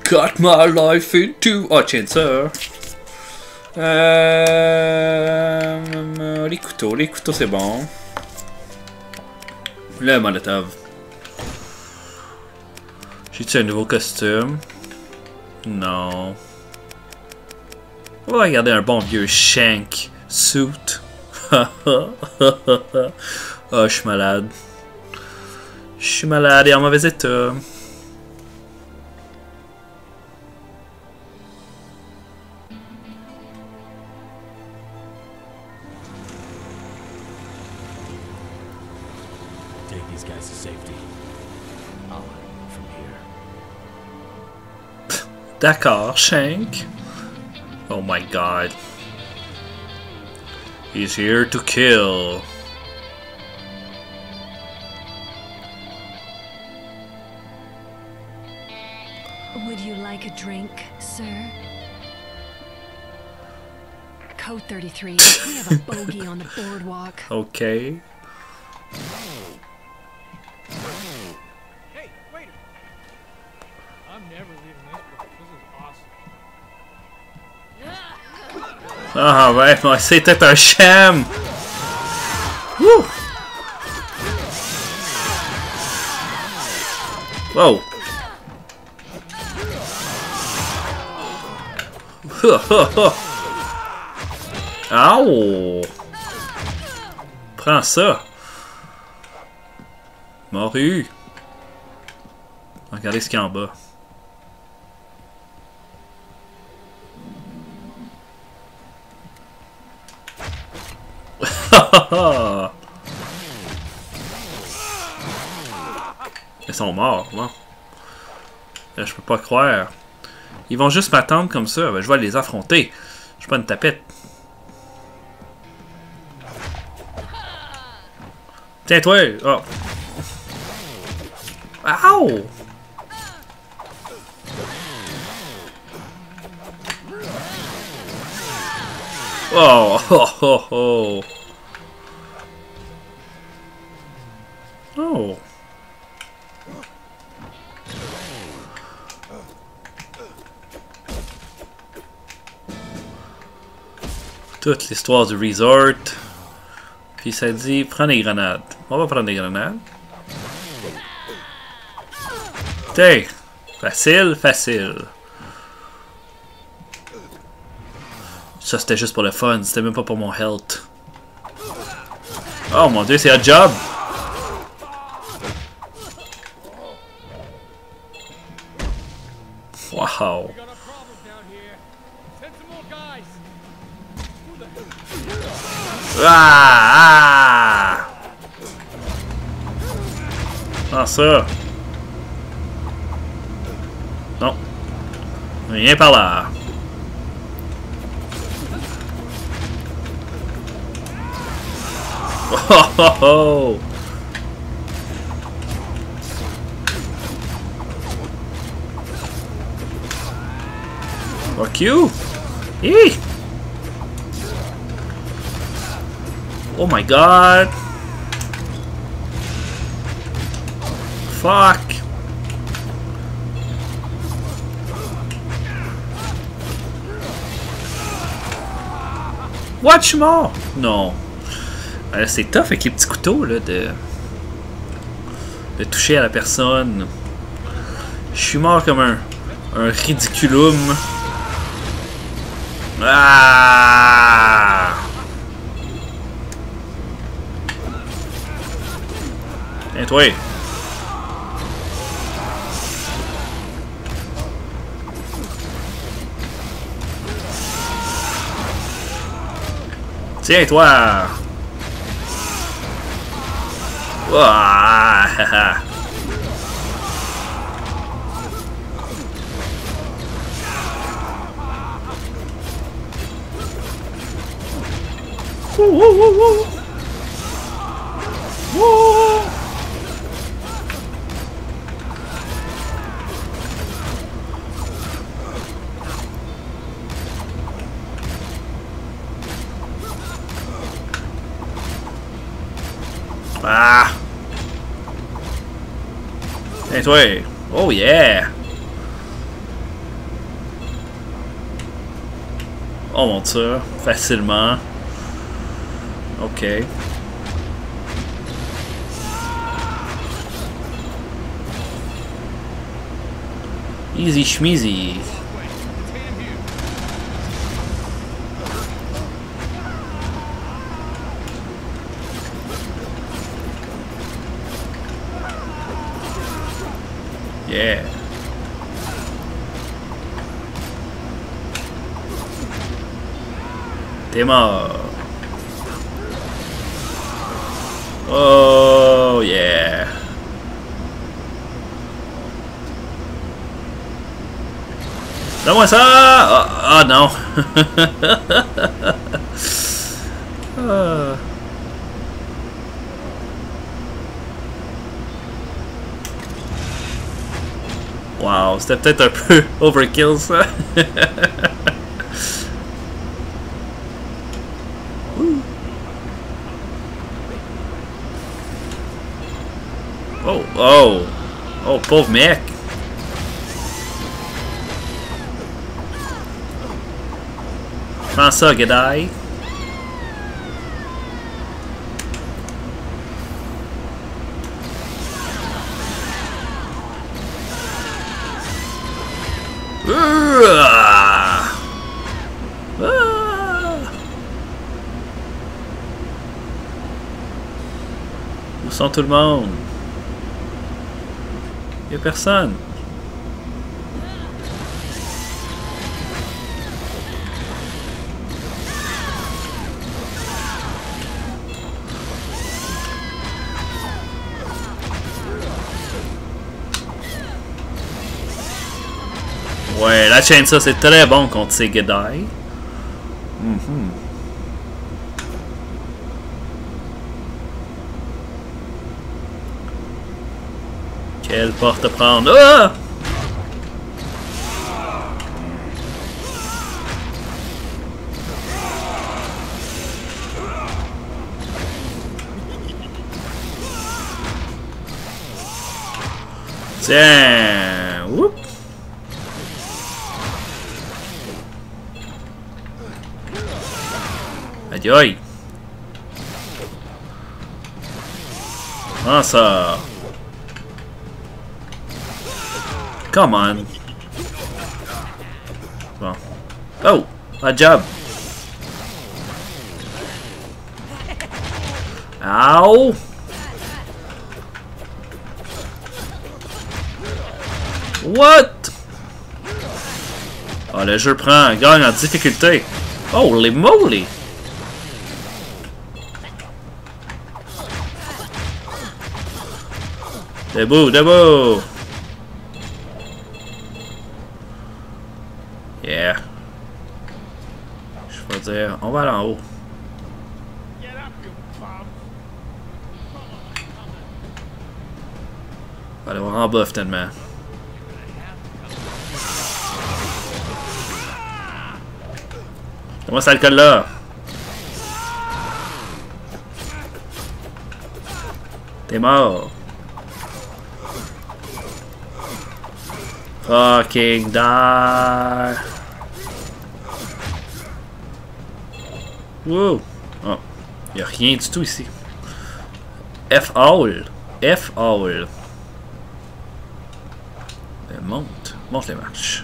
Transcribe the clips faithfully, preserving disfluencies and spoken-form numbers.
cut my life into... Oh, tiens ça. Euh... Les couteaux, les couteaux c'est bon. Le molotov. J'ai-tu un nouveau costume? Non. On va regarder un bon vieux Shank suit. Oh, je suis malade. Je suis malade et en mauvais état. D'accord, Shank. Oh my god. He's here to kill. Would you like a drink, sir? Code thirty-three. We have a bogey on the boardwalk. Okay. Hey, wait! I'm never leaving this place. This is awesome. Ah ouais, mais c'était un sham. Woo. Wow. Ow. Prends ça. Morue. Regardez ce qu'il y a en bas. Ils sont morts, bon. Là, je peux pas croire. Ils vont juste m'attendre comme ça. Ben, je vais les affronter. Je suis pas une tapette. Tiens, toi! Oh! Ow! Oh! Oh! Oh! Oh! Oh! Toute l'histoire du resort. Puis ça dit, prends des grenades. On va prendre des grenades. Tiens! Facile, facile. Ça c'était juste pour le fun, c'était même pas pour mon health. Oh mon dieu, c'est un job! Wow! Ah! Ah! Ah ça! Non! Rien par là! Oh oh oh! Fuck you! Eee! Oh my god! Fuck! Watch more! Non. Euh, c'est tough avec les petits couteaux là de. de toucher à la personne. Je suis mort comme un. un ridiculum. Ah! Tiens, toi! Tiens, toi! Ouah! Woo, woo, woo, woo. Woo. Ah! Hey, toi! Oh yeah! On monte ça facilement. Ok. Easy schmeezy. Yeah. T'es mort. Oh yeah. Donne-moi ça! Ah oh, oh, non! ah. Wow, c'était peut-être un peu overkill ça. oh, oh! Oh, pauvre mec! Prends ça, Gedai. Ah. Où sont tout le monde? Y'a personne. Ouais, la chaîne ça c'est très bon contre ces Gedai. Mm-hmm. Quelle porte prendre? Ah! Tiens! Whoop! Aïe aïe! Ah ça! Come on! Bon. Oh! A job! Ow! What? Oh, le jeu prend, gagne en difficulté. Holy moly! Debout, debout! Yeah. Je vais dire, on va aller en haut. On va aller voir en bas finalement. Comment ça alcool là? T'es mort. Fucking die. Wow. Oh. Y'a rien du tout ici. F all. F all. Monte. Monte les marches.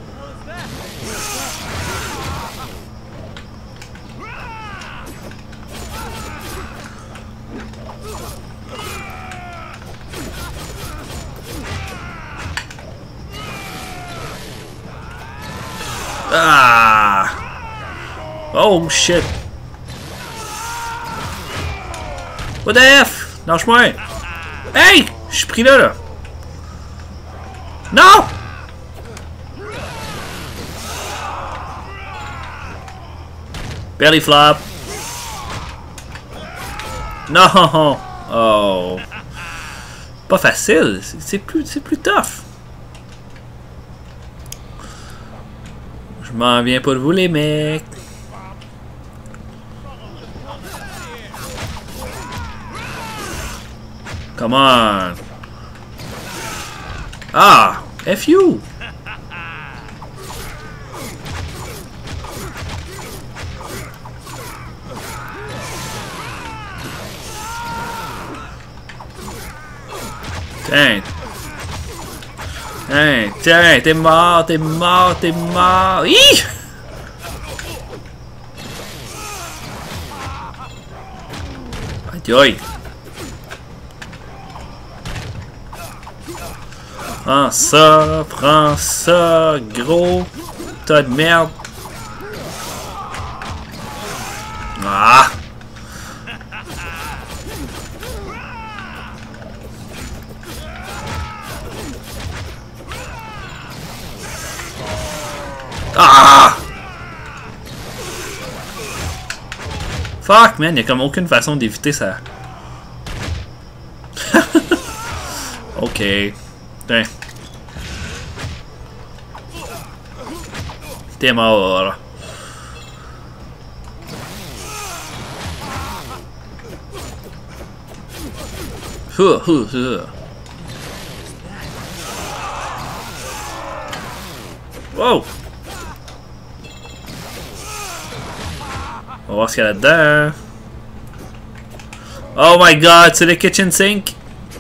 Ah! Oh shit! What the F? Lâche-moi! Hey! Je suis pris là, là! Non! Belly flop! Non! Oh! Pas facile! C'est plus, c'est plus tough! Je m'en viens pour vous les mecs. Come on. Ah, F you. Tiens. Tiens, tiens, t'es mort, t'es mort, t'es mort. Hi! Aïe aïe. Prends ça, prends ça, gros tas de merde. Ah! Ah! Fuck, man, y'a comme aucune façon d'éviter ça. Ok. Tiens. T'es mort. Huh, huh, huh. Wow! On va voir ce qu'il y a là-dedans. Oh my god, c'est le kitchen sink!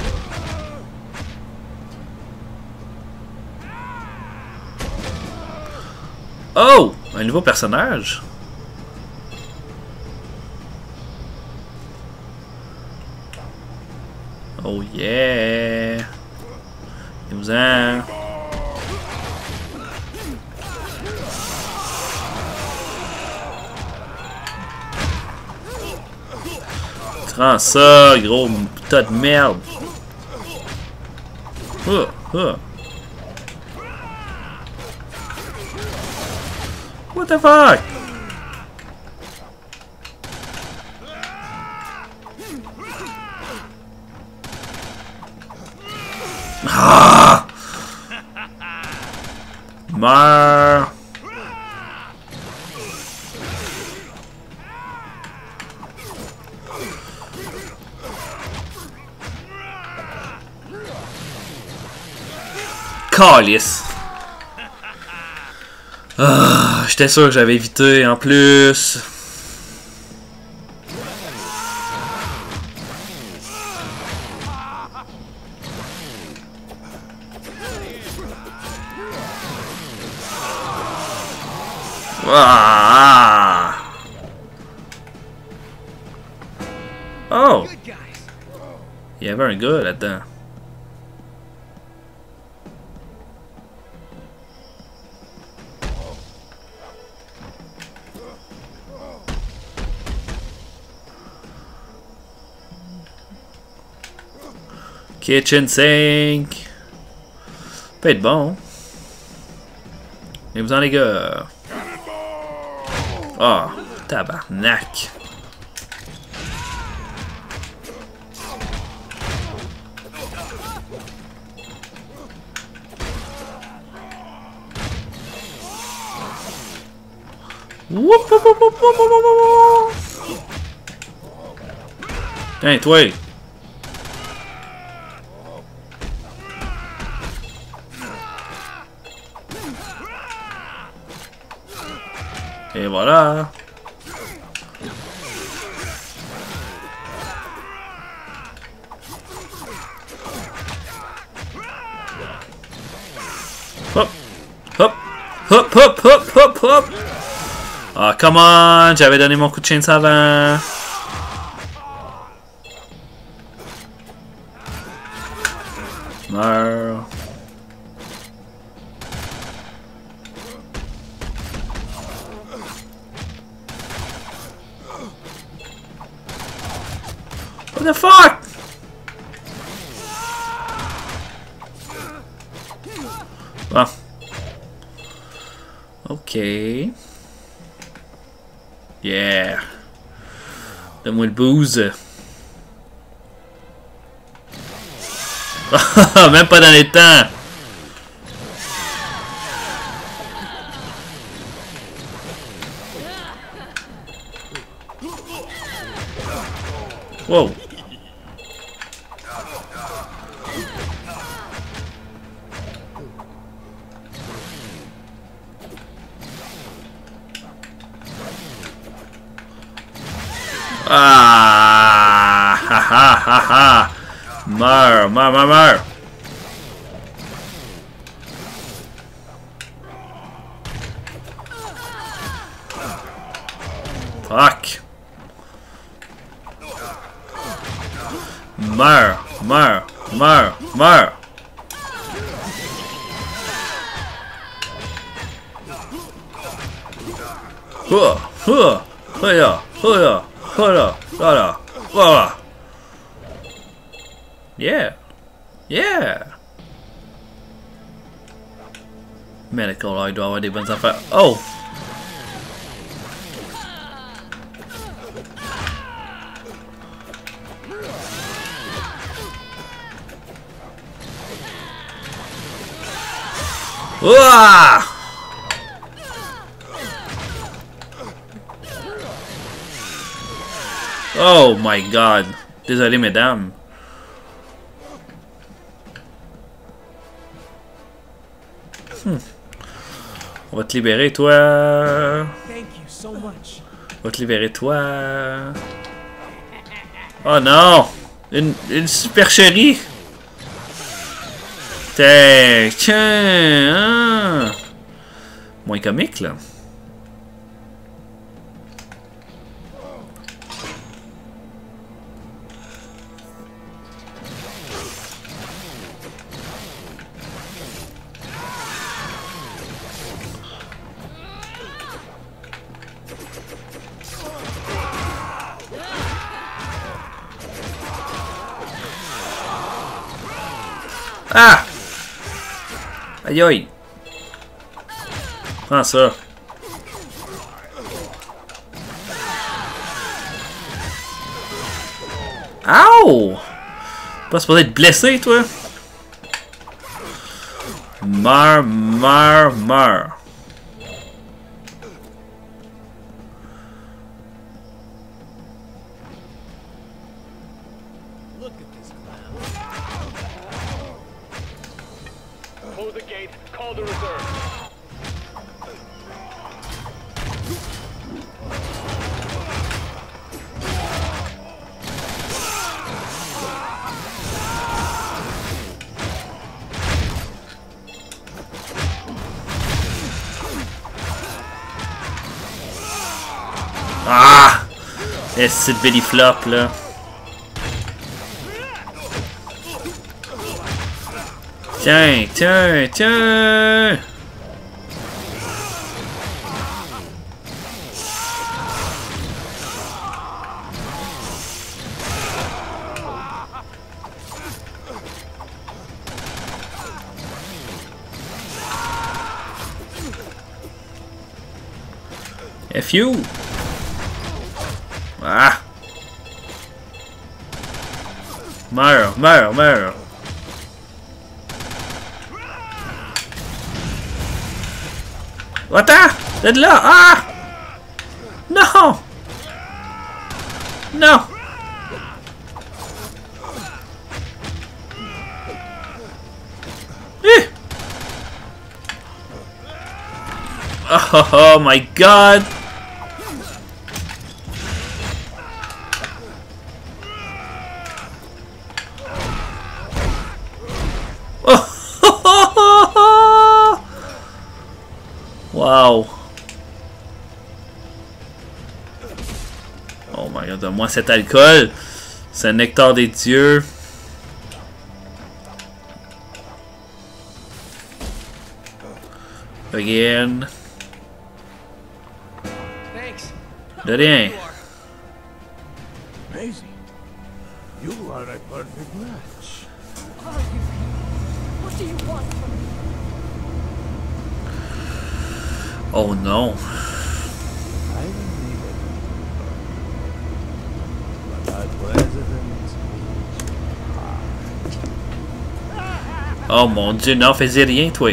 Oh! Un nouveau personnage? Oh yeah! Nous-en! Prends ça, gros tas de merde! Uh, uh. What the fuck? Ah! Meurs! Calice! Ah, j'étais sûr que j'avais évité en plus. Ah. Oh! Il y avait un gars là-dedans. Kitchen sink. Peut être bon. Mais vous en les gars. Ah, oh, tabarnak. Woup, woup, woup, woup, woup, woup. Tiens, toi. Et voilà. Hop, hop, hop, hop, hop, hop, hop. Ah, come on, j'avais donné mon coup de chainsaw avant. Meurs. What the fuck? Bon. Ok. Yeah. Donne-moi le booze. Même pas dans les temps. Wow. Ah, ha ha ha ha. Meurs, meurs, meurs, meurs. Fuck! Meurs! Meurs! Meurs! Meurs! Hua! Hua! Hua! Hua! Hua! Hua! Hua! Yeah! Yeah! Medical, là, il doit avoir des bonnes affaires. Oh! Ouah! Oh my god. Désolé, mesdames. Hmm. On va te libérer, toi. Thank you so much. On va te libérer, toi. Oh non! Une, une supercherie! Tiens, tiens! Hein. Moins comique, là. Ah! Aïe aïe! Prends ça! Ow! Pas supposé être blessé, toi? Meurs, meurs, meurs! Close the gate. Call the reserve. Ah! Et c'est Billy Flop, là. Tiens, tiens, tiens! F you! Ah! Meurs, meurs, meurs! Attends! T'es de là! Ah! Non! Non! Eh! Oh, oh, oh my god! Wow! Oh my god, donne-moi cet alcool! C'est un nectar des dieux! Again! Thanks. De rien! Maisie, you are a perfect match. Who are you? What do you want from me? Oh non! I don't need it. But our president is Oh mon dieu, non, faisais rien, toi!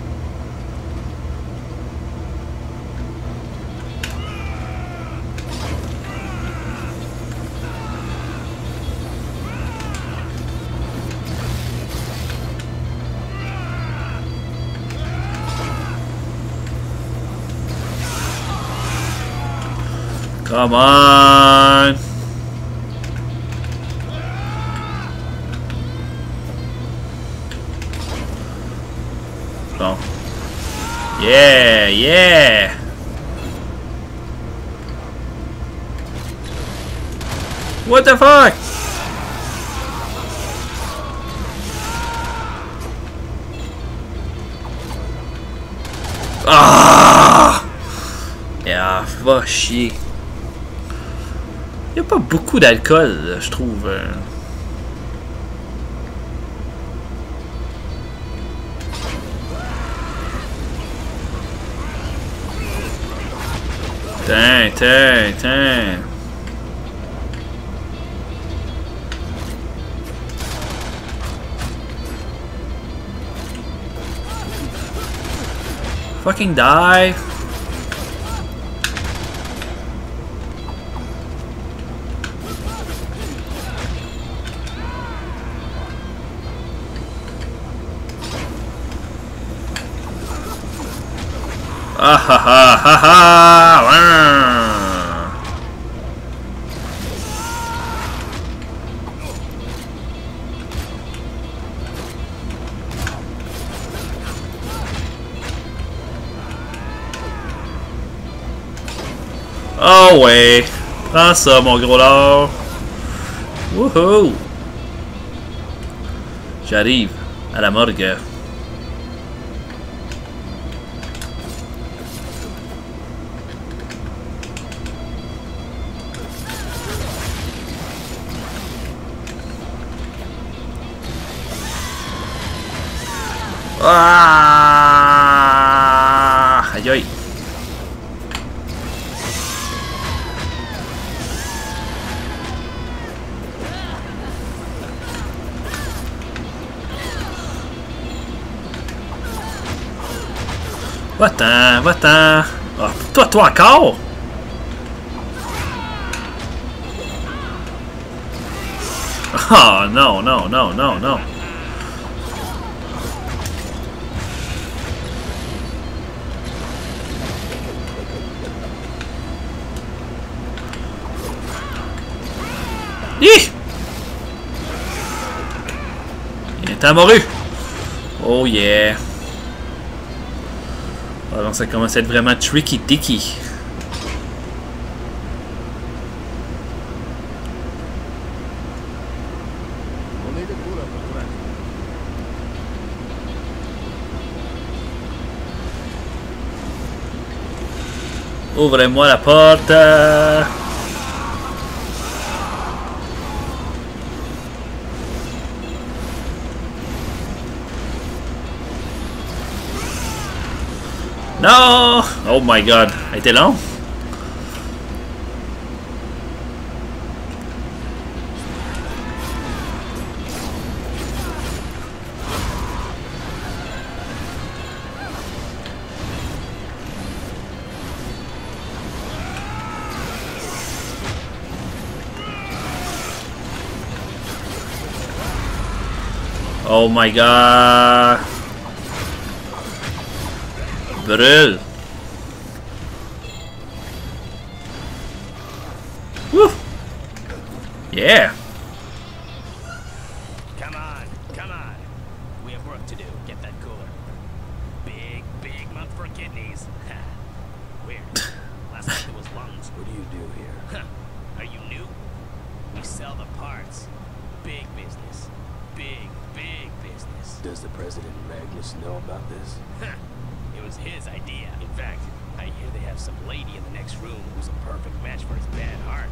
Come on! Bon. Yeah, yeah! What the fuck? Ah! Yeah, va chier. Il n'y a pas beaucoup d'alcool, je trouve. Tiens, tiens, tiens. Fucking die. Ah ha ha ha ha! Oh ouais! Prends ça, mon gros lard! Wouhou! J'arrive à la morgue. Ah! Aïe aïe! Va-t'en, va-t'en! Oh, toi, toi encore! Oh non, non, non, non, non! Hi! Il est amoureux! Oh yeah! Alors ça commence à être vraiment tricky dicky. Ouvrez-moi la porte. Non! Oh my god, elle était long. Oh my god. Brûle. Woo. Yeah. Come on, come on. We have work to do. Get that cooler. Big, big month for kidneys. Weird. Last night it was lungs. What do you do here? Are you new? We sell the parts. Big business. Big, big business. Does the President Magnus know about this? It was his idea. In fact, I hear they have some lady in the next room who's a perfect match for his bad heart.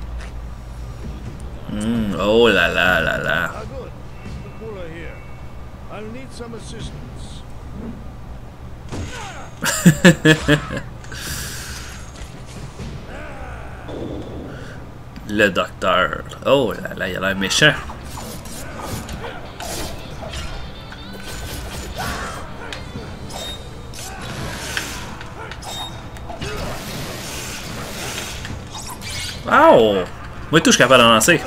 Mm, oh la la la la. Ah, good. The cooler here. I'll need some assistance. Le docteur. Oh là là, il a l'air méchant. Wow! Moi tout, je suis capable de lancer.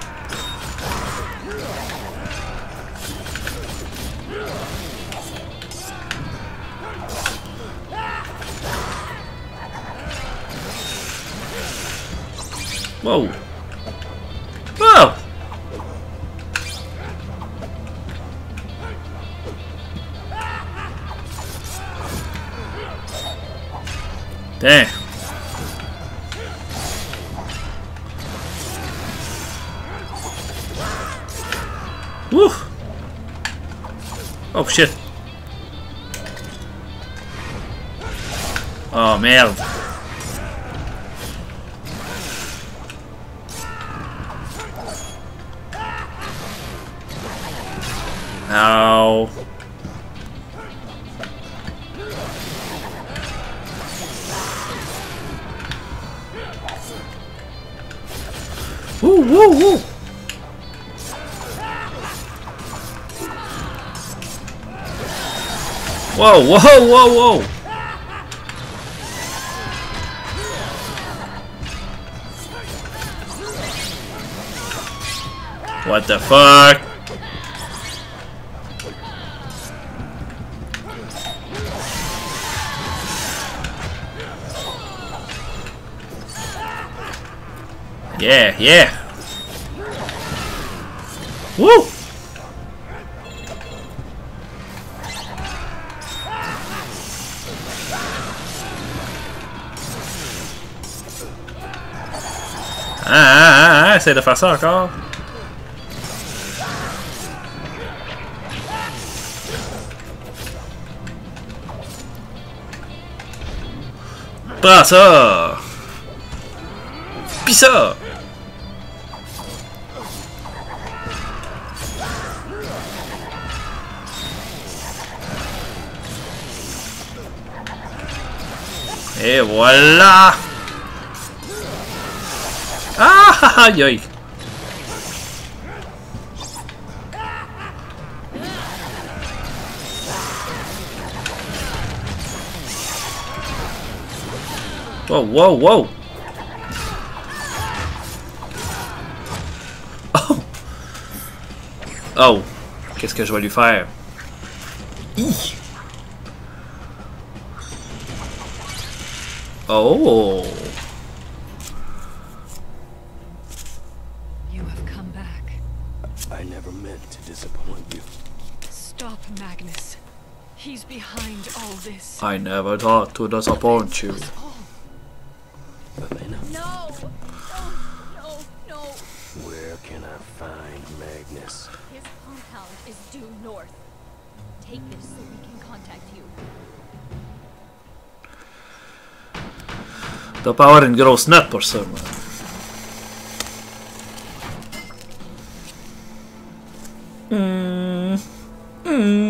Wow! Wow! Damn! Oh shit. Oh merde. Ow. Woo woo woo. Whoa whoa whoa whoa. What the fuck? Yeah, yeah. Woo! Ah, ah, ah, essaye de faire ça encore. Pas ça. Pis ça. Et voilà. Ah aïe aïe. Wow wow wow. Oh. Oh. Qu'est-ce que je vais lui faire? Hi. Oh. You have come back. I never meant to disappoint you. Stop, Magnus. He's behind all this. I never thought to disappoint you. Us all. Elena, No! No! No! No! where can I find Magnus? His compound is due north. Take this so we can contact you. Doit pas avoir une grosse note pour ça, moi. Mm. Mm.